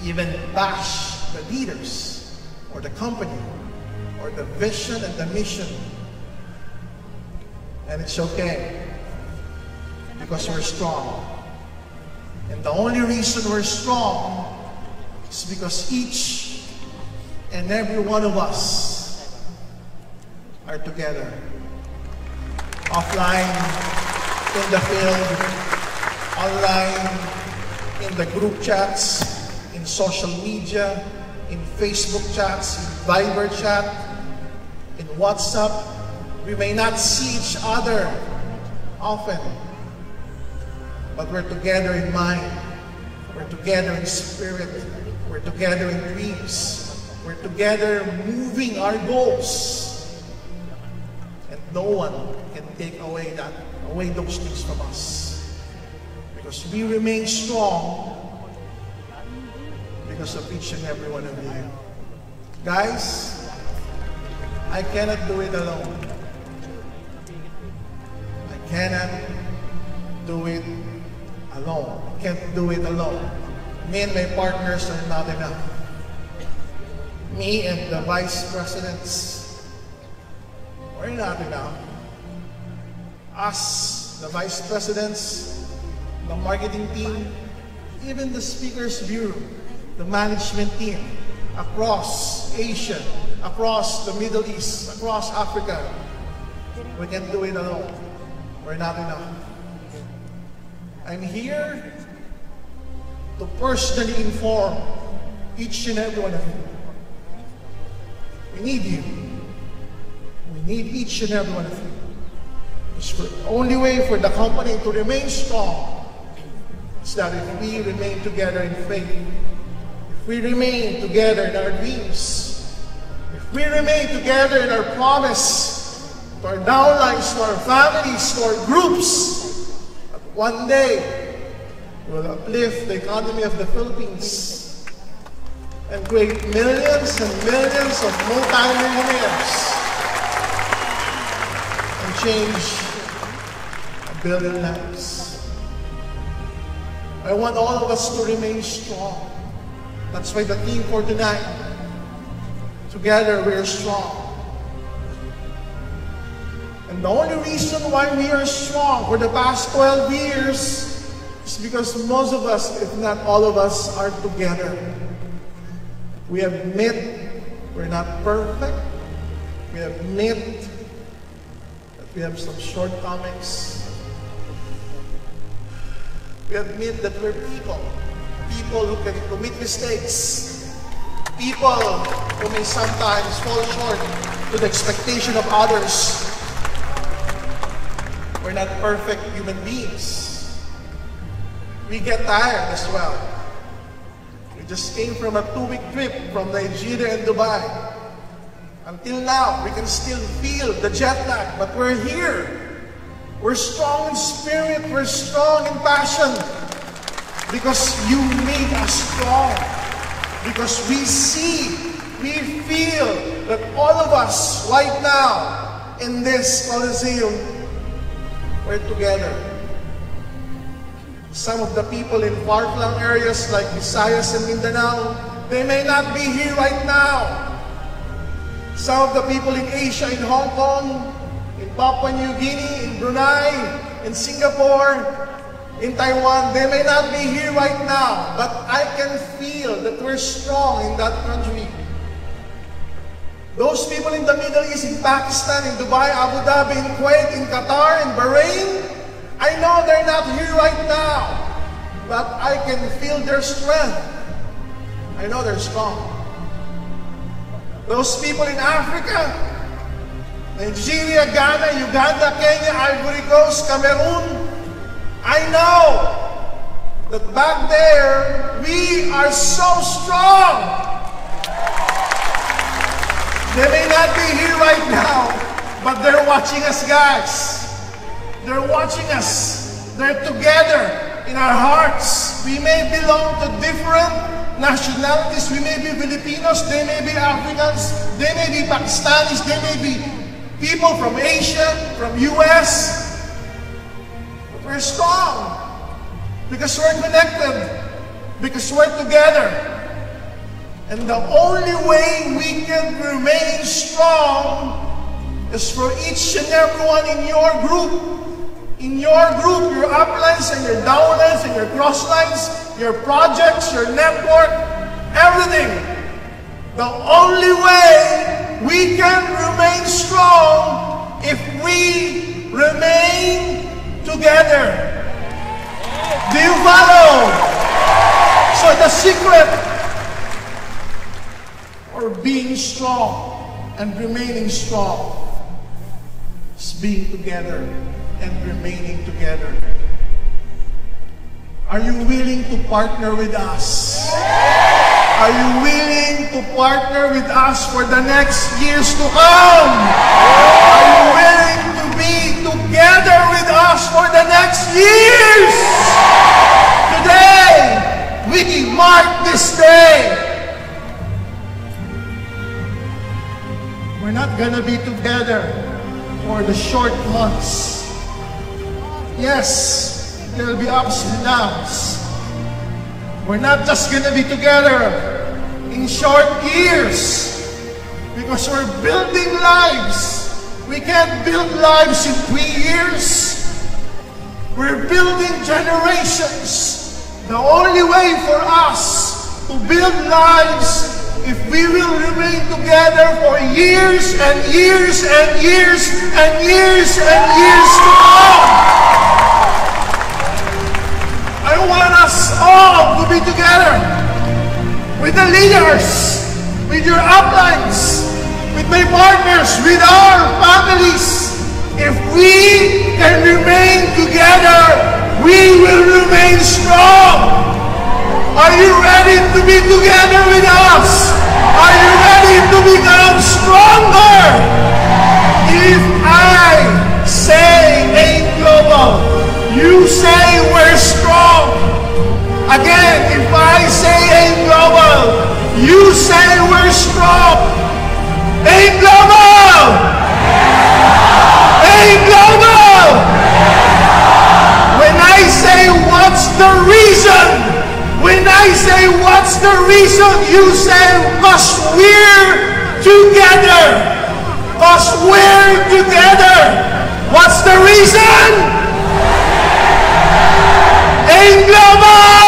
even bash the leaders or the company or the vision and the mission. And it's okay because we're strong. And the only reason we're strong is because each and every one of us are together. Offline, in the field, online, in the group chats, in social media, in Facebook chats, in Viber chat, in WhatsApp. We may not see each other often, but we're together in mind. We're together in spirit. We're together in dreams. We're together moving our goals. And no one can take away those things from us. Because we remain strong because of each and every one of you. Guys, I cannot do it alone. I cannot do it alone. I can't do it alone. Me and my partners are not enough. Me and the vice presidents, we're not enough. Us, the vice presidents, the marketing team, even the speakers bureau, the management team across Asia, across the Middle East, across Africa, we can't do it alone. We're not enough. I'm here to personally inform each and every one of you. We need you. We need each and every one of you. It's the only way for the company to remain strong is that if we remain together in faith, if we remain together in our dreams, if we remain together in our promise to our downlines, to our families, to our groups, that one day we'll uplift the economy of the Philippines and create millions and millions of multi-millionaires and change 1 billion lives. I want all of us to remain strong. That's why the theme for tonight, together we are strong. And the only reason why we are strong for the past 12 years is because most of us, if not all of us, are together. We admit we're not perfect. We admit that we have some shortcomings. We admit that we're people. People who can commit mistakes. People who may sometimes fall short to the expectation of others. We're not perfect human beings. We get tired as well. We just came from a 2-week trip from Nigeria and Dubai. Until now, we can still feel the jet lag, but we're here. We're strong in spirit, we're strong in passion. Because you made us strong. Because we see, we feel that all of us right now in this Coliseum, we're together. Some of the people in far-flung areas like Visayas and Mindanao, they may not be here right now. Some of the people in Asia, in Hong Kong, in Papua New Guinea, in Brunei, in Singapore, in Taiwan, they may not be here right now, but I can feel that we're strong in that country. Those people in the Middle East, in Pakistan, in Dubai, Abu Dhabi, in Kuwait, in Qatar, in Bahrain, I know they're not here right now, but I can feel their strength. I know they're strong. Those people in Africa, Nigeria, Ghana, Uganda, Kenya, Ivory Coast, Cameroon, I know that back there, we are so strong. They may not be here right now, but they're watching us, guys. They're watching us. They're together in our hearts. We may belong to different nationalities. We may be Filipinos, they may be Africans, they may be Pakistanis, they may be people from Asia, from US. But we're strong because we're connected, because we're together. And the only way we can remain strong is for each and everyone in your group. In your group, your uplines and your downlines and your crosslines, your projects, your network, everything. The only way we can remain strong if we remain together. Do you follow? So the secret for being strong and remaining strong is being together and remaining together. Are you willing to partner with us? Are you willing to partner with us for the next years to come? Are you willing to be together with us for the next years? Today, we mark this day. We're not gonna be together for the short months. Yes, there will be ups and downs. We're not just gonna be together in short years because we're building lives. We can't build lives in 3 years. We're building generations. The only way for us to build lives if we will remain together for years and years and years and years and years to come. I want us all to be together with the leaders, with your uplines, with my partners, with our families. If we can remain together, we will remain strong. Are you ready to be together with us? Are you ready to become stronger? If I say AIM Global, you say we're strong. Again, if I say AIM Global, you say we're strong. AIM Global! AIM Global! When I say what's the reason? When I say what's the reason, you say because we're together. Because we're together. What's the reason? AIM Global!